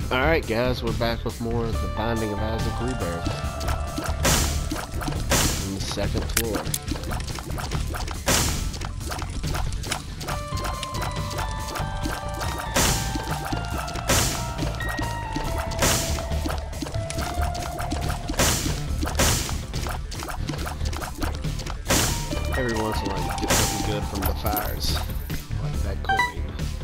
Alright guys, we're back with more of The Binding of Isaac Rebirth. On the second floor. Every once in a while you get something good from the fires. Like that coin.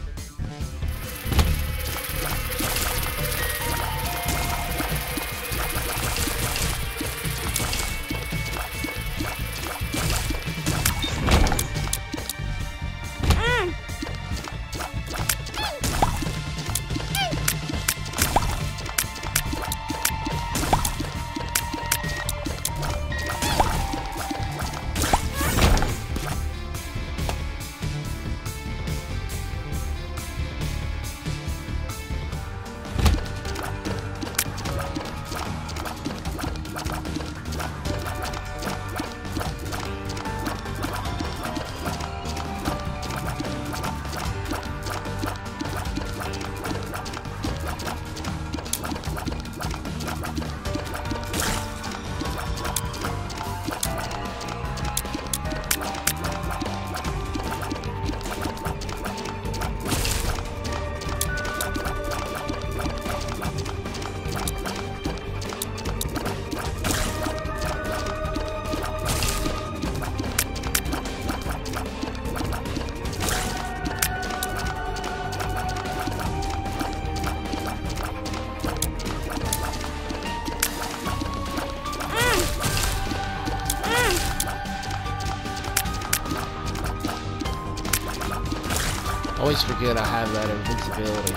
Always forget I have that invincibility.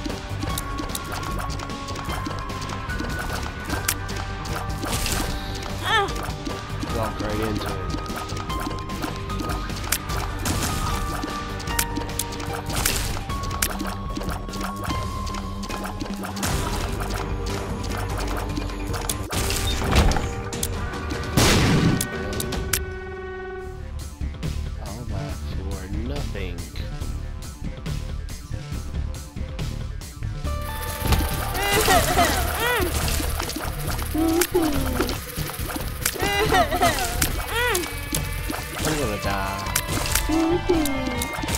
Walk right into it. All that for nothing. I'm gonna die.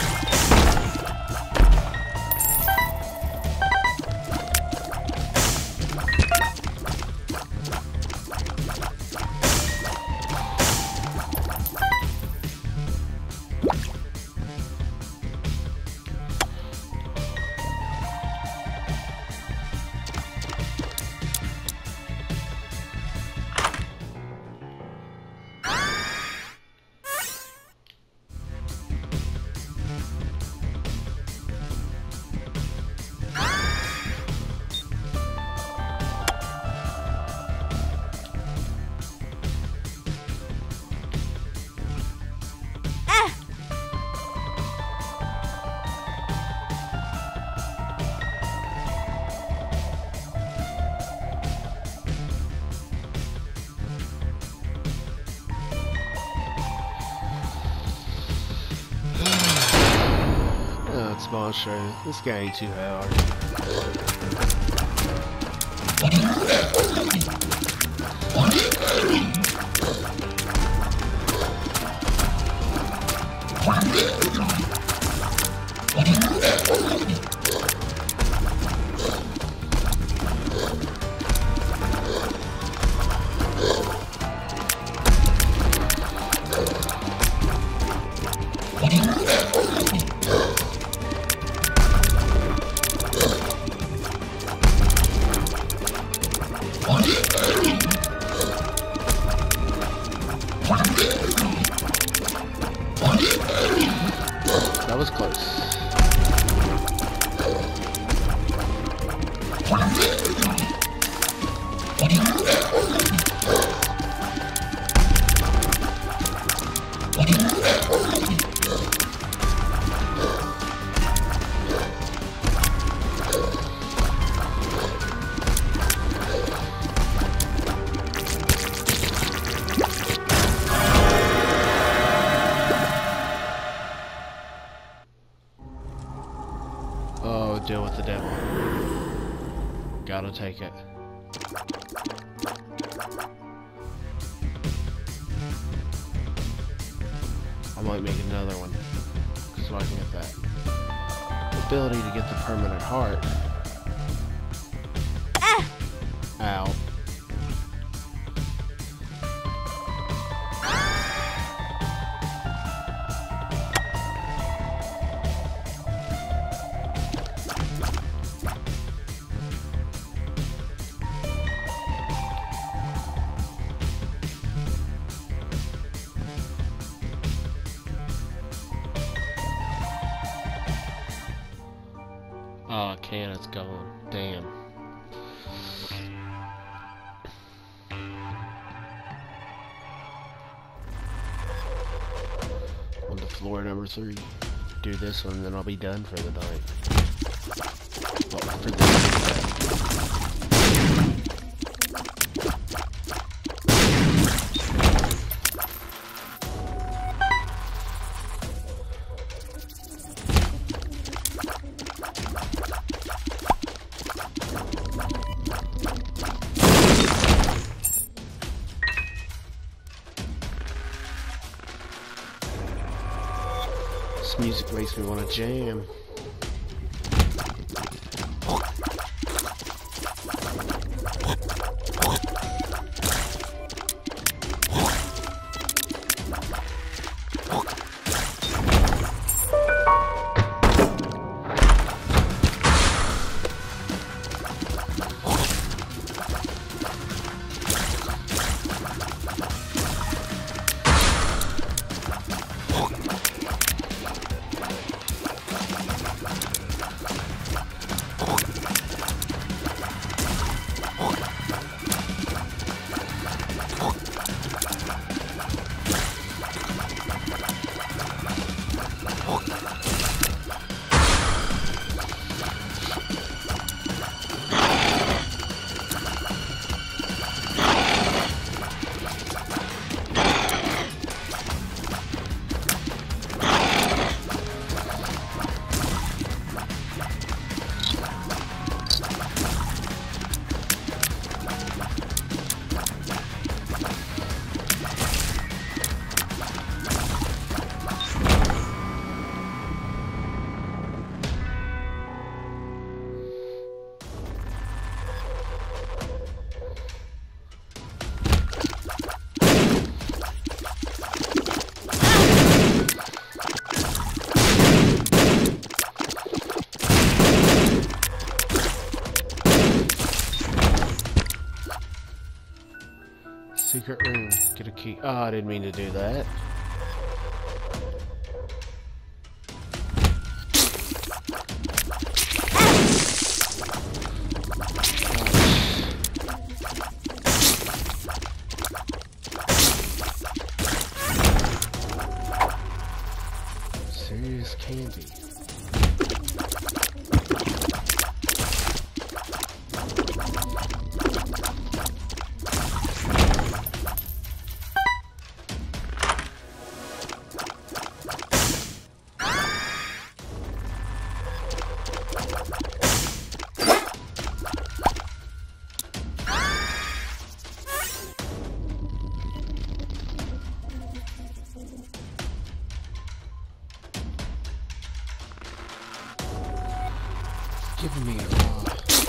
Monster. This guy ain't too hard. That was close. Oh, deal with the devil. Gotta take it. I might make another one, so I can get that ability to get the permanent heart. Ow. Oh, can it's gone. Damn. On to floor number 3. Do this one, then I'll be done for the night. Well, for the night. This music makes me want to jam. Secret room. Get a key. Oh, I didn't mean to do that. Serious candy. Give me a raw.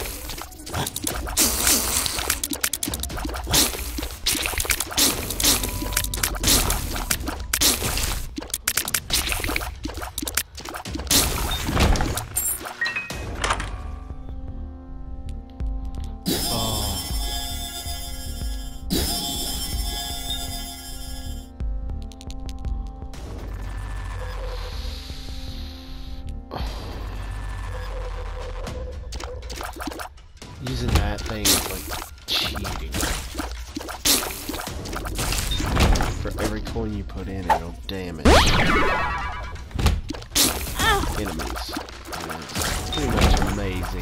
Using that thing is like cheating. For every coin you put in, it'll damage enemies. And it's pretty much amazing.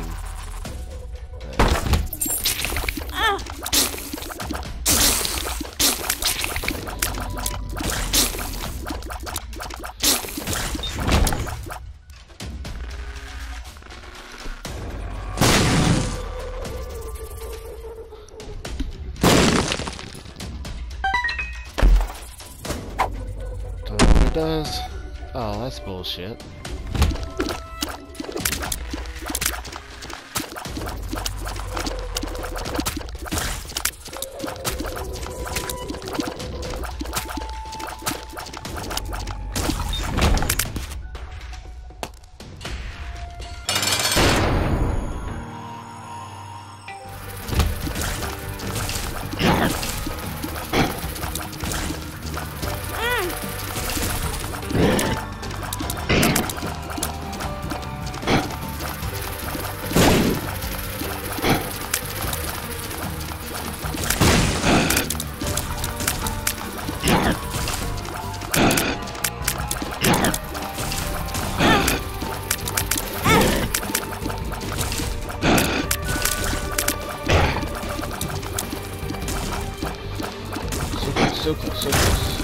does? Oh, that's bullshit. So close, so close.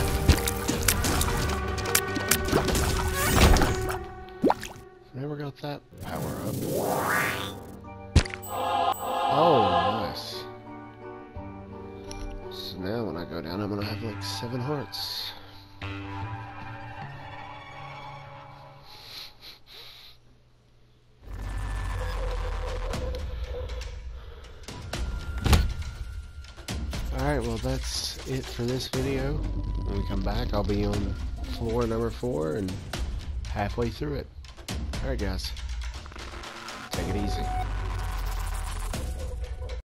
Never got that power up. Oh, nice. So now when I go down, I'm gonna have like 7 hearts. Alright, well that's it for this video. When we come back, I'll be on floor number 4 and halfway through it. Alright guys, take it easy.